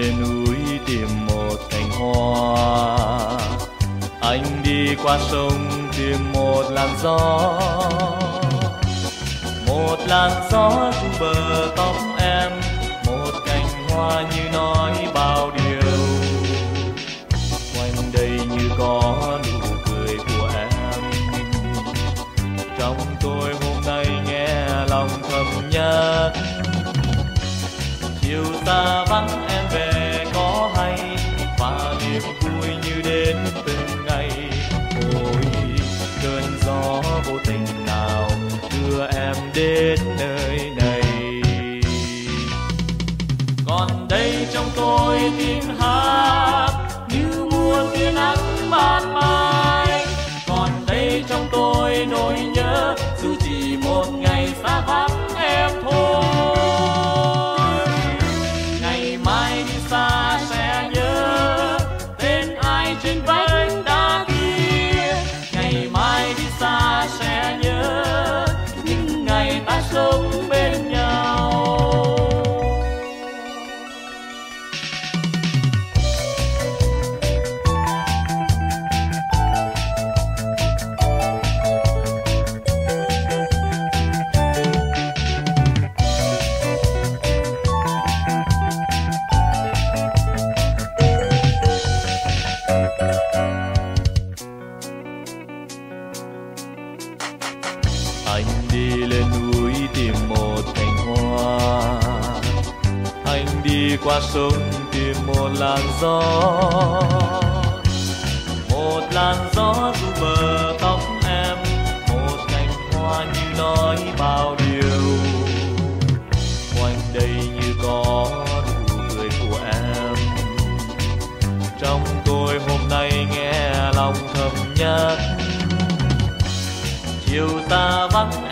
lên núi tìm một cành hoa, anh đi qua sông tìm một làn gió. Một làn gió thu bờ tóc em, một cành hoa như nói bao điều. Quanh đây như có nụ cười của em, trong tôi hôm nay nghe lòng thầm nhắc. Chiều xa vắng em về có hay, và niềm vui như đến từng ngày. Ôi cơn gió vô tình nào đưa em đến nơi này. Còn đây trong tôi tiếng hát như muôn tia nắng ban mai. Còn đây trong tôi nỗi nhớ dù chỉ một ngày xa vắng em thôi. Ngày mai đi xa sẽ nhớ tên ai trên vách đá kia. Ngày mai đi xa sẽ nhớ những ngày ta sống bên nhau. Anh đi lên núi tìm một cành hoa, anh đi qua sông tìm một làn gió. Một làn gió ru bờ tóc em, một cành hoa như nói bao điều. Quanh đây như có nụ cười của em, trong tôi hôm nay nghe lòng thầm nhắc. Chiều ta vắng